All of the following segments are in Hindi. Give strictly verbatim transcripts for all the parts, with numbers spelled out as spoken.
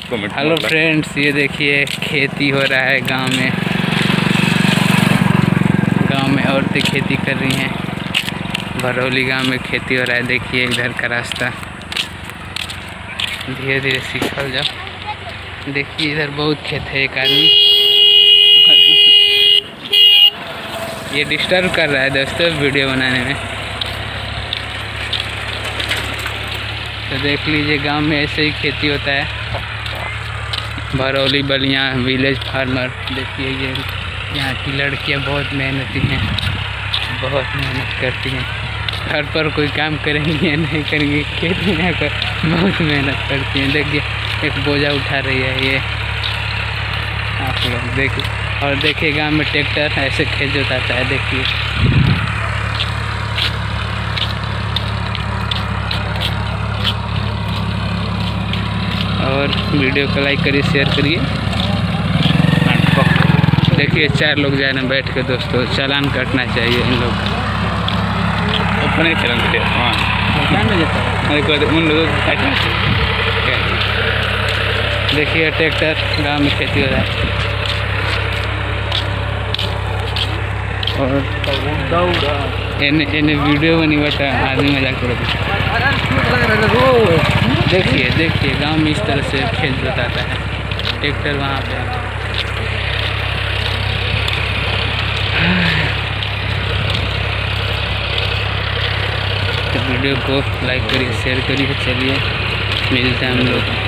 हेलो फ्रेंड्स, ये देखिए खेती हो रहा है गांव में। गांव में औरतें खेती कर रही हैं। भरौली गांव में खेती हो रहा है। देखिए इधर का रास्ता, धीरे धीरे सीखल जाओ। देखिए इधर बहुत खेत है। एक आदमी ये डिस्टर्ब कर रहा है दोस्तों वीडियो बनाने में। तो देख लीजिए गांव में ऐसे ही खेती होता है। Bharauli Ballia village farmer. देखिए ये यहाँ की लड़कियाँ बहुत मेहनती हैं, बहुत मेहनत करती हैं। घर पर कोई काम करेंगी या नहीं करेंगी, खेत में आकर बहुत मेहनत करती हैं। देखिए एक बोझा उठा रही है ये, आप लोग देखिए। और देखिए गांव में ट्रैक्टर ऐसे खेत जोताता है। देखिए और वीडियो को लाइक करिए, शेयर करिए। देखिए चार लोग जा रहे हैं बैठ के। दोस्तों चालान कटना चाहिए इन लोग अपने चालान कटे। हाँ उन लोगों को काटना चाहिए। देखिए ट्रैक्टर गांव में खेती हो रहा है। और एने एने वीडियो बनी बता आदमी मजाक करो। देखिए देखिए गांव में इस तरह से खेत जोताता है। ट्रैक्टर वहाँ पे। तो वीडियो को लाइक करिए, शेयर करिए। चलिए मिलते हैं हम लोग।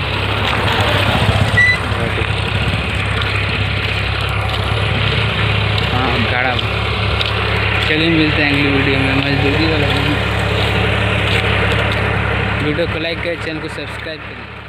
हाँ गाड़ा। चलिए मिलते हैं अगली वीडियो में मजदूरी वाला। वीडियो को लाइक करें, चैनल को सब्सक्राइब करें।